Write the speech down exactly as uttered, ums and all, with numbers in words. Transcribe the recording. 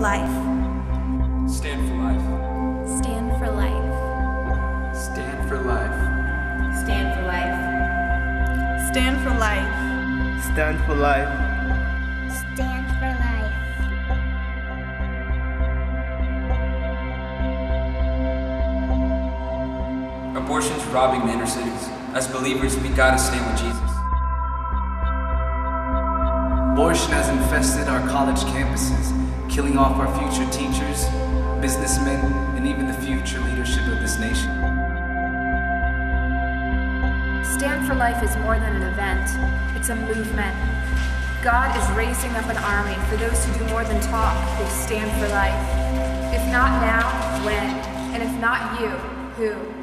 life. Stand for life. Stand for life. Stand for life. Stand for life. Stand for life. Stand for life. Stand for life. Abortion's robbing the inner cities. As believers, we gotta stand with Jesus. Abortion has infested our college campuses, killing off our future teachers, businessmen, and even the future leadership of this nation. Stand for Life is more than an event, it's a movement. God is raising up an army for those who do more than talk, they stand for life. If not now, when? And if not you, who?